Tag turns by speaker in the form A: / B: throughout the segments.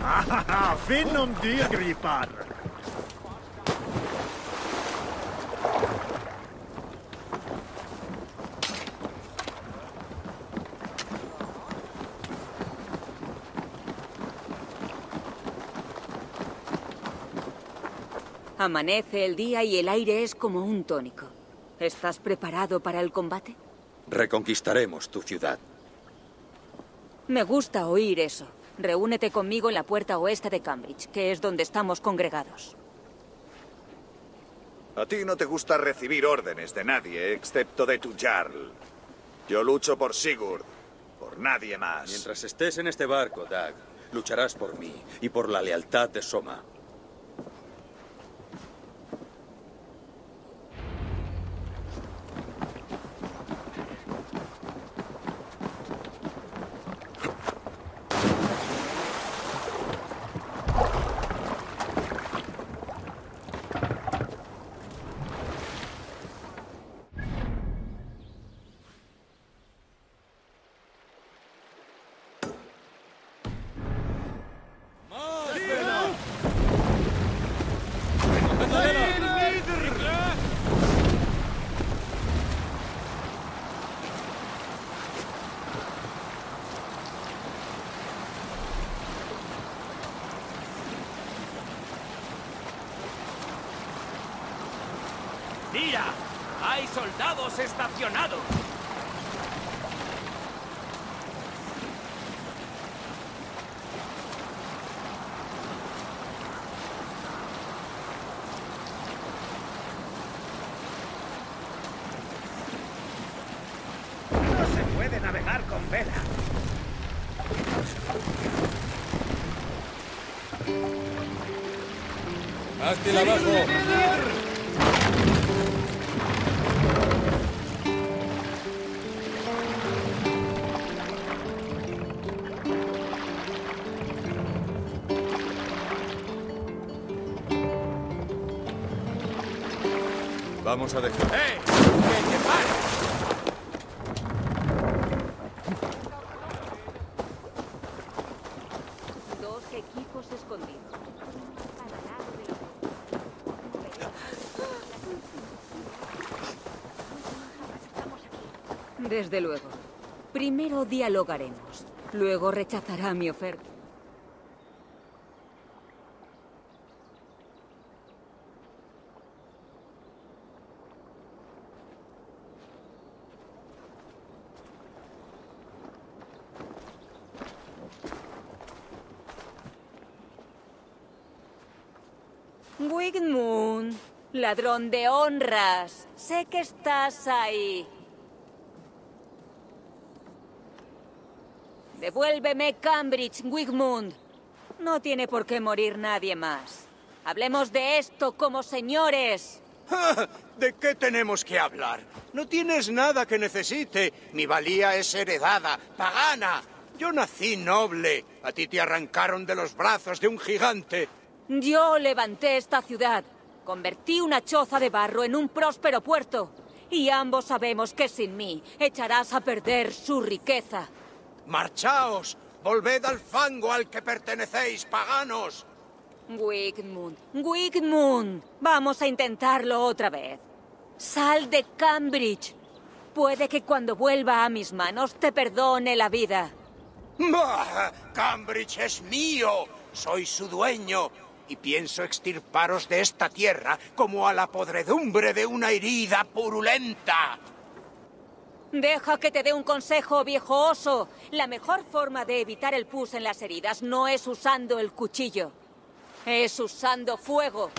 A: Finn om dyrgripar!
B: Amanece el día y el aire es como un tónico. ¿Estás preparado para el combate?
C: Reconquistaremos tu ciudad.
B: Me gusta oír eso. Reúnete conmigo en la puerta oeste de Cambridge, que es donde estamos congregados.
D: A ti no te gusta recibir órdenes de nadie, excepto de tu Jarl. Yo lucho por Sigurd, por nadie más.
C: Mientras estés en este barco, Dag, lucharás por mí y por la lealtad de Soma.
E: ¡Mira! ¡Hay soldados estacionados!
A: No se puede navegar con vela.
C: ¡Mástil abajo! Vamos a dejar.
E: ¡Eh! ¡Que te pares!
B: Dos equipos escondidos. Al lado de la... Desde luego. Primero dialogaremos. Luego rechazará mi oferta. Wigmund, ladrón de honras, sé que estás ahí. Devuélveme Cambridge, Wigmund. No tiene por qué morir nadie más. Hablemos de esto como señores.
F: ¿De qué tenemos que hablar? No tienes nada que necesite. Mi valía es heredada, pagana. Yo nací noble. A ti te arrancaron de los brazos de un gigante.
B: Yo levanté esta ciudad. Convertí una choza de barro en un próspero puerto. Y ambos sabemos que sin mí echarás a perder su riqueza.
F: ¡Marchaos! ¡Volved al fango al que pertenecéis, paganos!
B: Wigmund, Wigmund, vamos a intentarlo otra vez. Sal de Cambridge. Puede que cuando vuelva a mis manos te perdone la vida.
F: ¡Bah! ¡Cambridge es mío! Soy su dueño. Y pienso extirparos de esta tierra como a la podredumbre de una herida purulenta.
B: Deja que te dé un consejo, viejo oso. La mejor forma de evitar el pus en las heridas no es usando el cuchillo. Es usando fuego.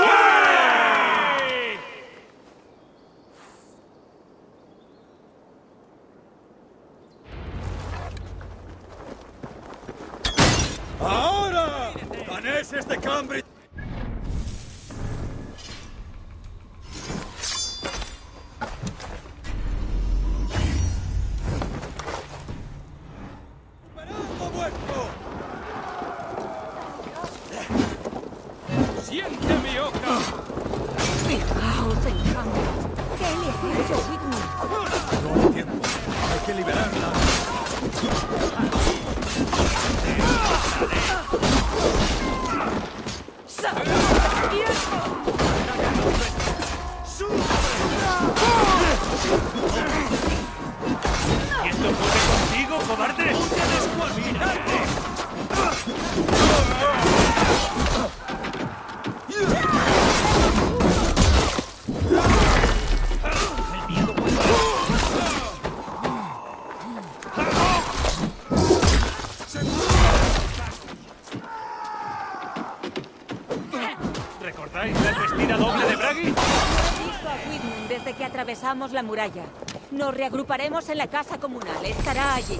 C: ¡Ahora! ¡Daneses de Cambridge! ¡Esperando vuestro!
E: ¡Siente mi oca!
B: Fijaos en Cambridge. ¿Qué le ha hecho Wigmund?
C: No hay tiempo. Hay que liberarla.
E: ¿Recordáis la embestida doble de Bragi?
B: He visto a Widmund desde que atravesamos la muralla. Nos reagruparemos en la casa comunal. Estará allí.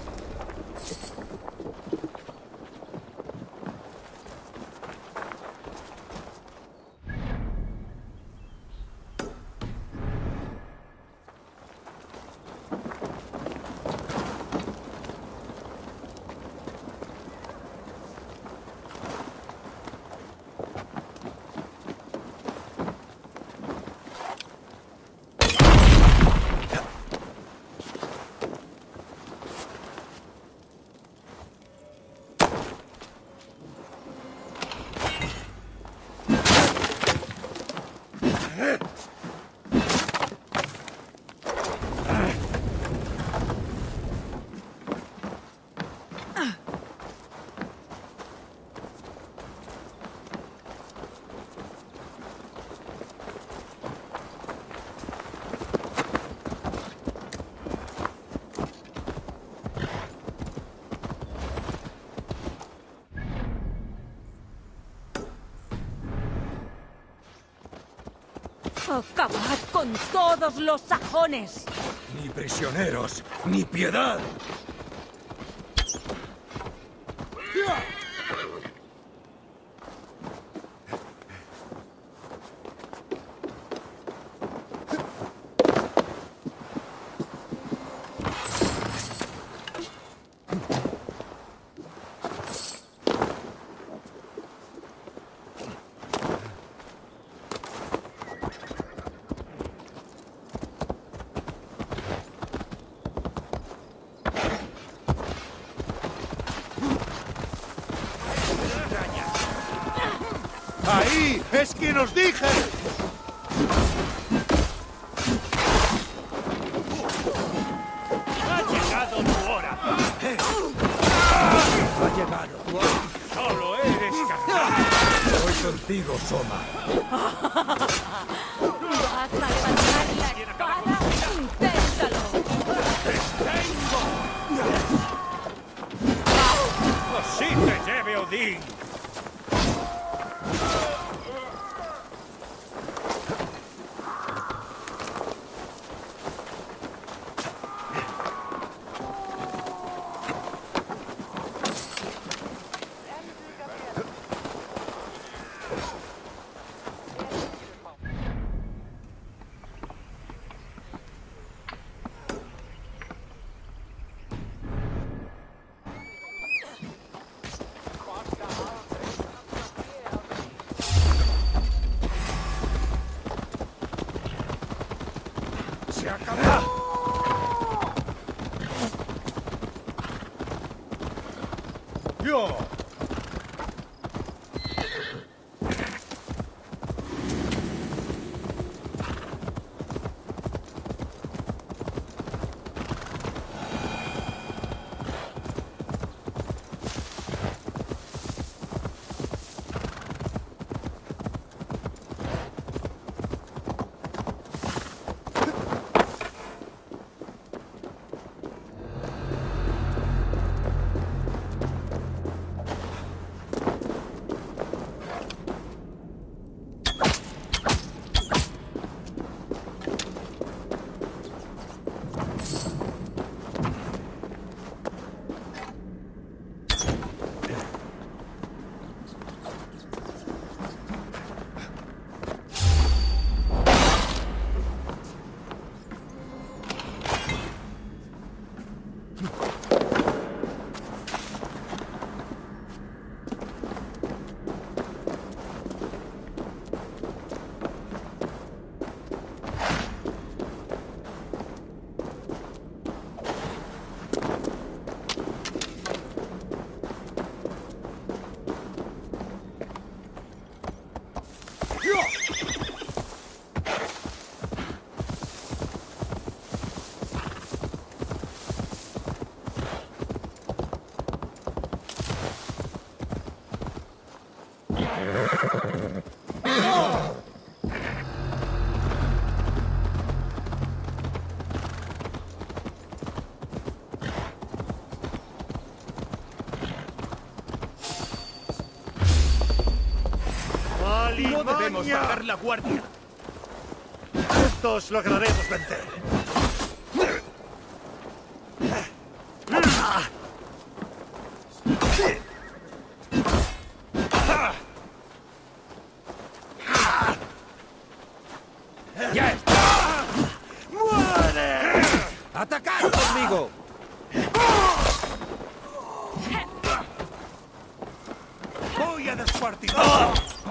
B: ¡Acabad con todos los sajones!
C: Ni prisioneros, ni piedad.
F: ¡Ahí! ¡Es quien os dije!
E: ¡Ha llegado tu hora!
C: Ha llegado.
E: ¡Solo eres capaz!
C: Voy contigo, Soma.
B: ¿Vas a levantar la espada? ¡Inténtalo!
E: ¡Tengo! ¡Así te lleve Odín!
F: ¡Se acabó! ¡Yo!
A: No debemos bajar la guardia. Juntos lograremos vencer. ¡Ya está! ¡Muere!
E: ¡Atacad conmigo!
A: Voy a descuartizar.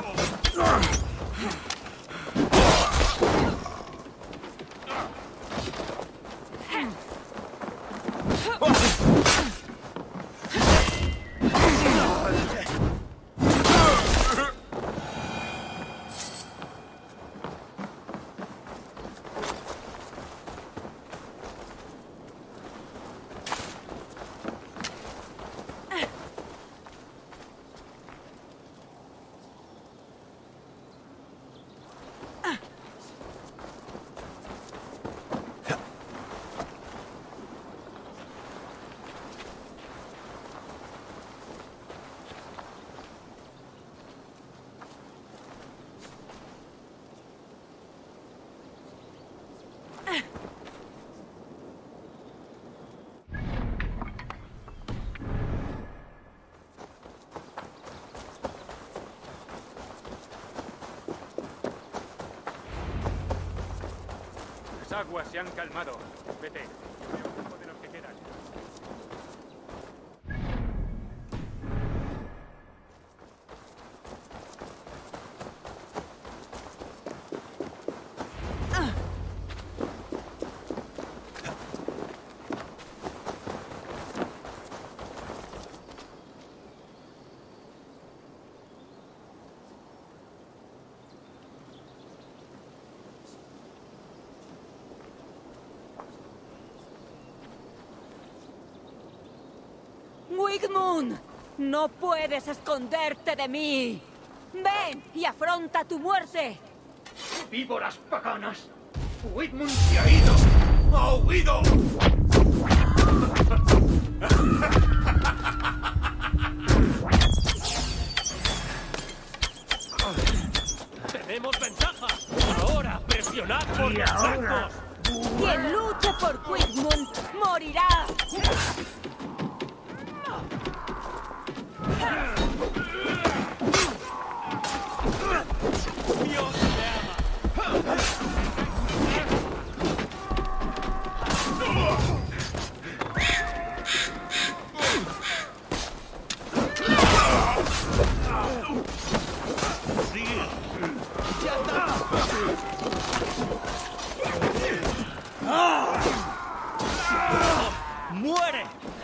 E: Las aguas se han calmado. Vete. Me ocupo de los que quedan.
B: Wigmund, no puedes esconderte de mí. Ven y afronta tu muerte.
A: ¡Víboras paganas! ¡Wigmund se ha ido! ¡Ha huido!
E: ¡Tenemos ventaja! ¡Ahora presionad por los flancos!
B: Quien luche por Wigmund morirá.
E: ¡Dios me ama! ¡Muere!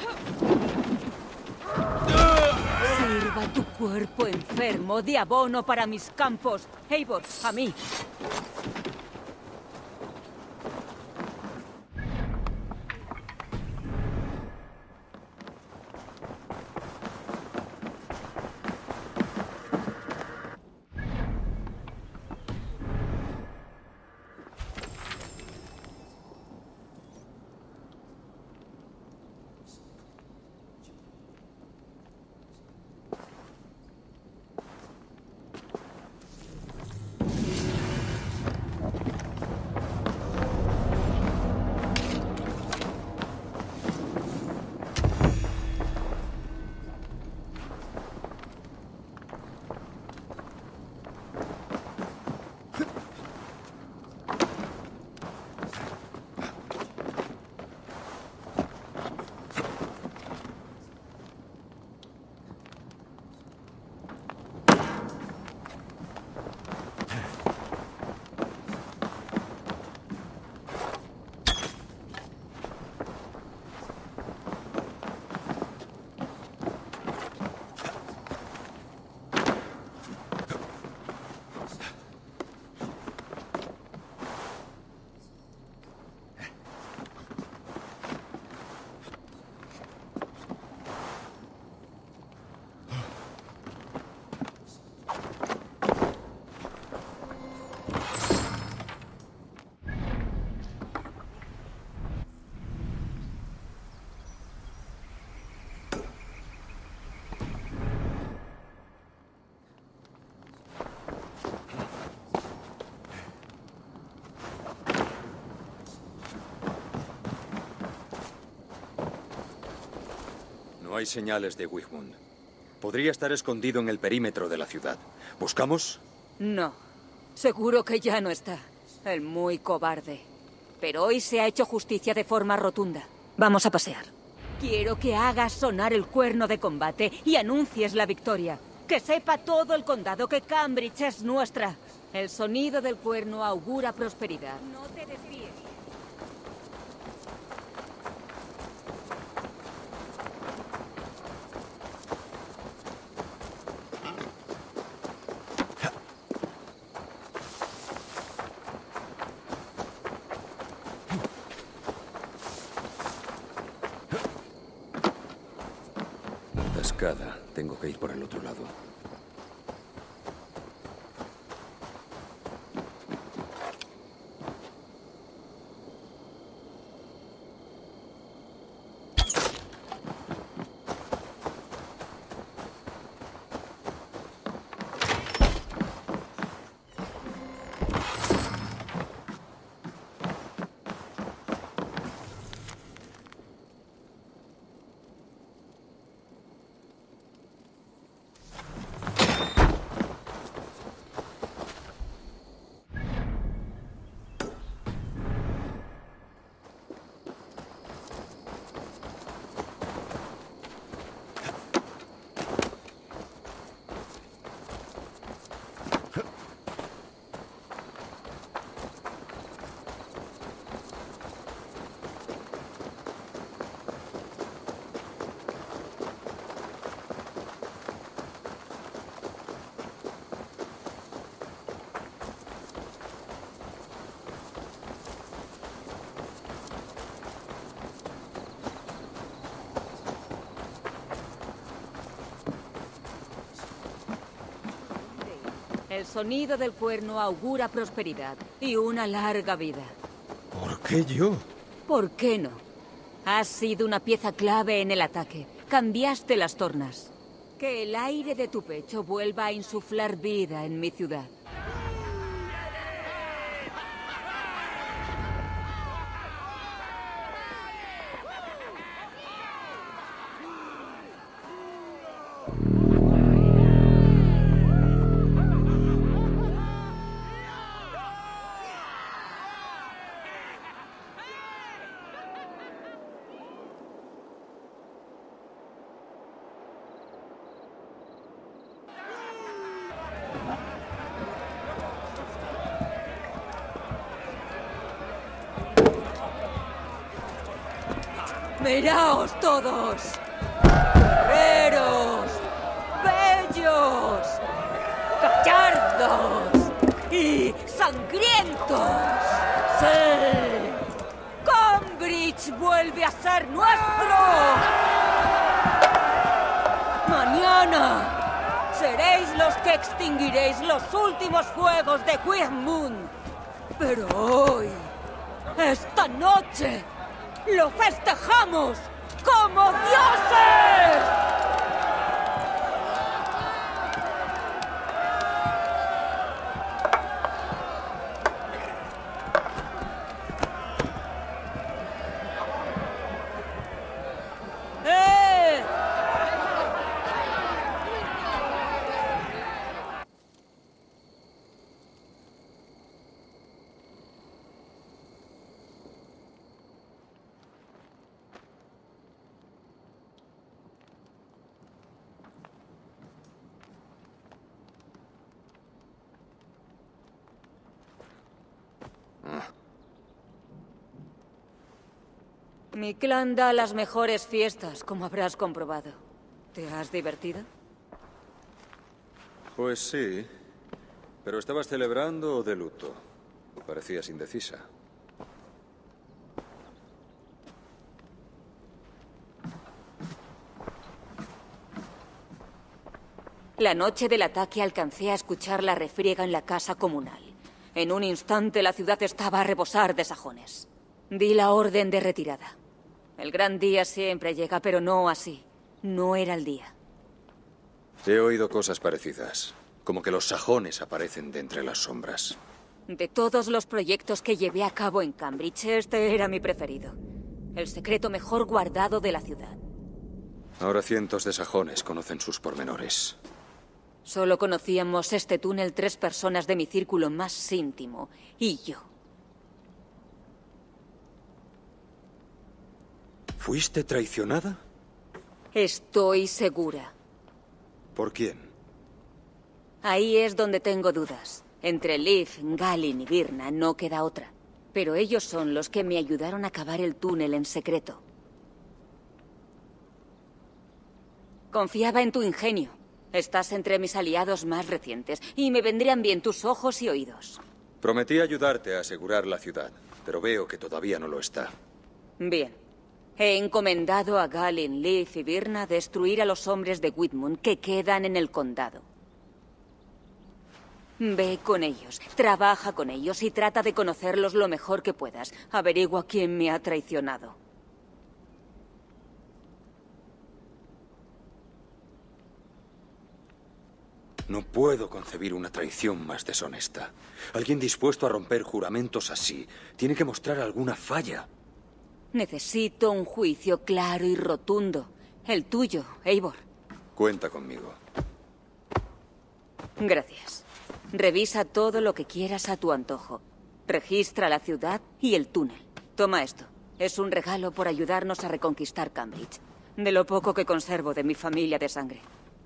B: Sirva tu cuerpo enfermo de abono para mis campos. Eivor, a mí.
C: hay señales de Wigmund. Podría estar escondido en el perímetro de la ciudad. ¿Buscamos?
B: No. Seguro que ya no está. El muy cobarde. Pero hoy se ha hecho justicia de forma rotunda. Vamos a pasear. Quiero que hagas sonar el cuerno de combate y anuncies la victoria. Que sepa todo el condado que Cambridge es nuestra. El sonido del cuerno augura prosperidad. No te desvíes.
C: Atascada. Tengo que ir por el otro lado. El sonido del cuerno augura prosperidad y una larga vida. ¿Por qué yo?
B: ¿Por qué no? Has sido una pieza clave en el ataque. Cambiaste las tornas. Que el aire de tu pecho vuelva a insuflar vida en mi ciudad. ¡Miraos todos! ¡Guerreros! ¡Bellos! ¡Gallardos! ¡Y sangrientos! ¡Sí! ¡Cambridge vuelve a ser nuestro! ¡Mañana! Seréis los que extinguiréis los últimos fuegos de Wigmund. Pero hoy, esta noche, ¡lo festejamos como dioses! Mi clan da las mejores fiestas, como habrás comprobado. ¿Te has divertido?
C: Pues sí. ¿Pero estabas celebrando o de luto? Parecías indecisa.
B: La noche del ataque alcancé a escuchar la refriega en la casa comunal. En un instante la ciudad estaba a rebosar de sajones. Di la orden de retirada. El gran día siempre llega, pero no así. No era el día.
C: He oído cosas parecidas. Como que los sajones aparecen de entre las sombras.
B: De todos los proyectos que llevé a cabo en Cambridge, este era mi preferido. El secreto mejor guardado de la ciudad.
G: Ahora cientos de sajones conocen sus pormenores.
B: Solo conocíamos este túnel 3 personas de mi círculo más íntimo, y yo.
G: ¿Fuiste traicionada?
B: Estoy segura.
G: ¿Por quién?
B: Ahí es donde tengo dudas. Entre Liv, Galin y Virna no queda otra. Pero ellos son los que me ayudaron a cavar el túnel en secreto. Confiaba en tu ingenio. Estás entre mis aliados más recientes y me vendrían bien tus ojos y oídos.
G: Prometí ayudarte a asegurar la ciudad, pero veo que todavía no lo está.
B: Bien. He encomendado a Galin, Liv y Virna destruir a los hombres de Whitmund que quedan en el condado. Ve con ellos, trabaja con ellos y trata de conocerlos lo mejor que puedas. Averigua quién me ha traicionado.
G: No puedo concebir una traición más deshonesta. Alguien dispuesto a romper juramentos así tiene que mostrar alguna falla.
B: Necesito un juicio claro y rotundo. El tuyo, Eivor.
G: Cuenta conmigo.
B: Gracias. Revisa todo lo que quieras a tu antojo. Registra la ciudad y el túnel. Toma esto. Es un regalo por ayudarnos a reconquistar Cambridge. De lo poco que conservo de mi familia de sangre.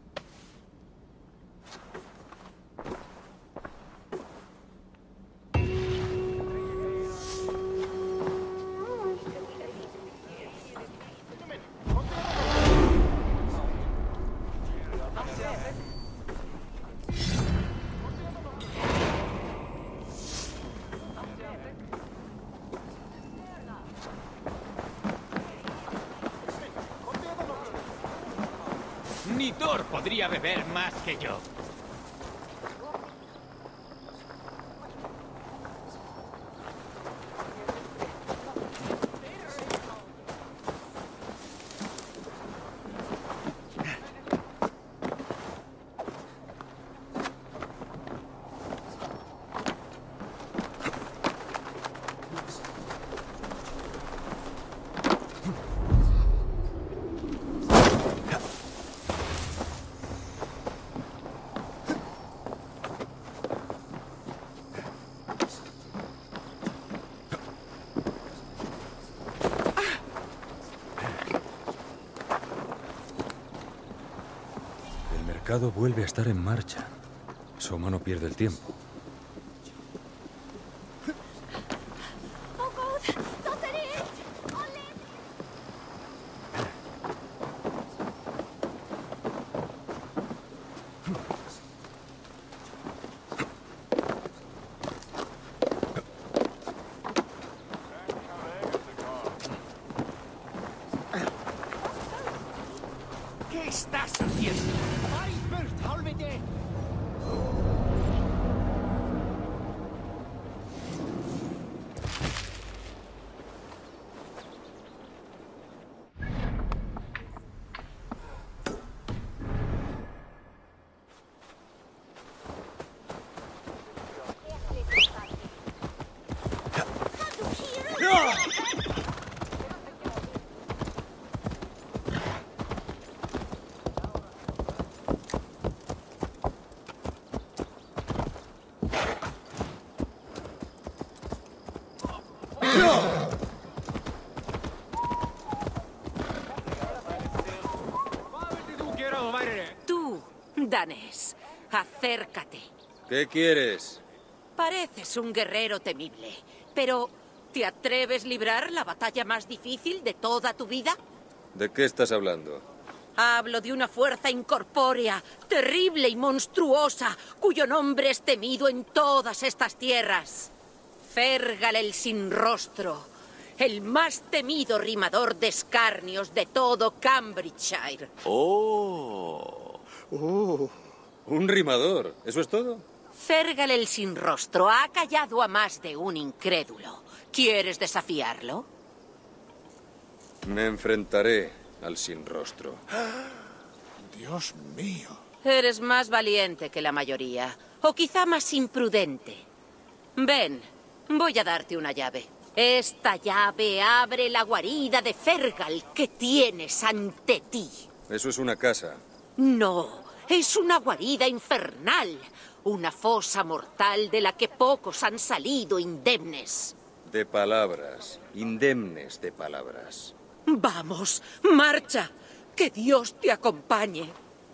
A: Ni Thor podría beber más que yo.
G: El mercado vuelve a estar en marcha. Soma no pierde el tiempo.
A: ¿Qué estás haciendo?
C: Tú, danés, acércate.
G: ¿Qué quieres?
C: Pareces un guerrero temible, pero ¿te atreves a librar la batalla más difícil de toda tu vida?
G: ¿De qué estás hablando?
C: Hablo de una fuerza incorpórea, terrible y monstruosa, cuyo nombre es temido en todas estas tierras. Fergal el sin rostro, el más temido rimador de escarnios de todo Cambridgeshire.
G: ¡Oh! Un rimador, ¿eso es todo?
C: Fergal el sin rostro ha callado a más de un incrédulo. ¿Quieres desafiarlo?
G: Me enfrentaré al sin rostro.
F: Dios mío.
C: Eres más valiente que la mayoría, o quizá más imprudente. Ven, voy a darte una llave. Esta llave abre la guarida de Fergal que tienes ante ti.
G: Eso es una casa.
C: No, es una guarida infernal. Una fosa mortal de la que pocos han salido indemnes.
G: De palabras. Indemnes de palabras.
C: Vamos, marcha. Que Dios te acompañe.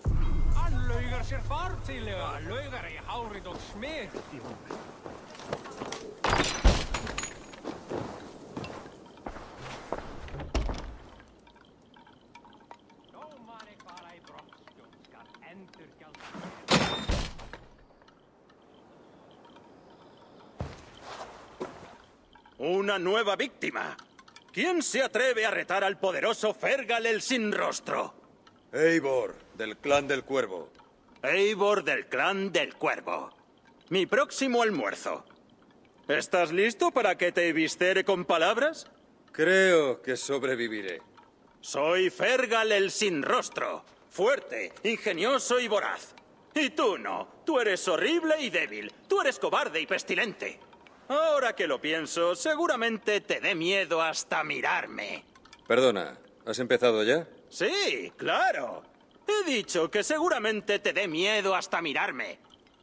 A: Una nueva víctima. ¿Quién se atreve a retar al poderoso Fergal el Sin Rostro?
G: Eivor, del clan del Cuervo.
A: Eivor del clan del Cuervo. Mi próximo almuerzo. ¿Estás listo para que te evistere con palabras?
G: Creo que sobreviviré.
A: Soy Fergal el Sin Rostro. Fuerte, ingenioso y voraz. Y tú no. Tú eres horrible y débil. Tú eres cobarde y pestilente. Ahora que lo pienso, seguramente te dé miedo hasta mirarme.
G: Perdona, ¿has empezado ya?
A: Sí, claro. He dicho que seguramente te dé miedo hasta mirarme.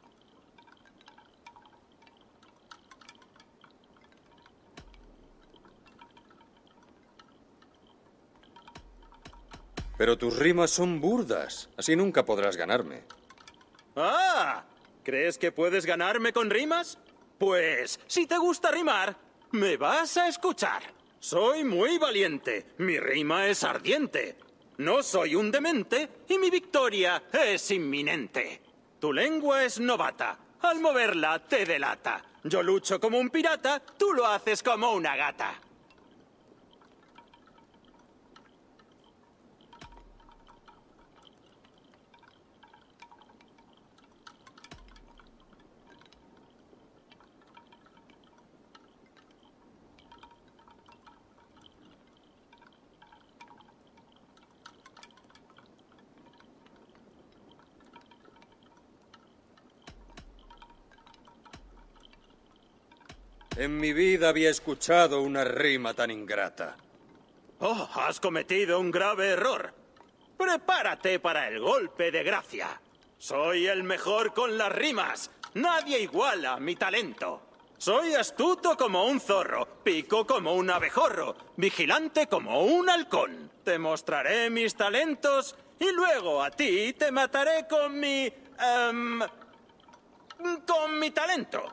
G: Pero tus rimas son burdas. Así nunca podrás ganarme.
A: ¡Ah! ¿Crees que puedes ganarme con rimas? Pues, si te gusta rimar, me vas a escuchar. Soy muy valiente. Mi rima es ardiente. No soy un demente y mi victoria es inminente. Tu lengua es novata. Al moverla te delata. Yo lucho como un pirata, tú lo haces como una gata.
G: En mi vida había escuchado una rima tan ingrata.
A: Oh, has cometido un grave error. Prepárate para el golpe de gracia. Soy el mejor con las rimas. Nadie iguala mi talento. Soy astuto como un zorro, pico como un abejorro, vigilante como un halcón. Te mostraré mis talentos y luego a ti te mataré con mi... con mi talento.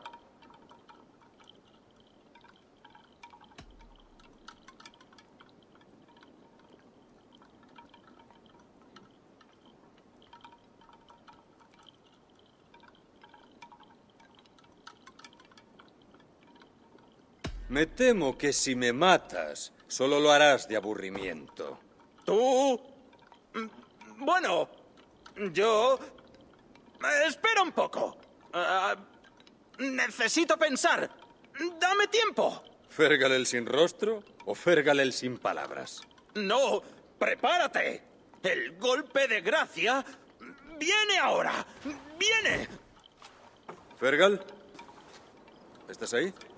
G: Me temo que si me matas, solo lo harás de aburrimiento.
A: ¿Tú? Bueno, yo... Espera un poco. Necesito pensar. Dame tiempo.
G: ¿Fergal el sin rostro o Fergal el sin palabras?
A: No, prepárate. El golpe de gracia viene ahora. ¡Viene!
G: ¿Fergal? ¿Estás ahí?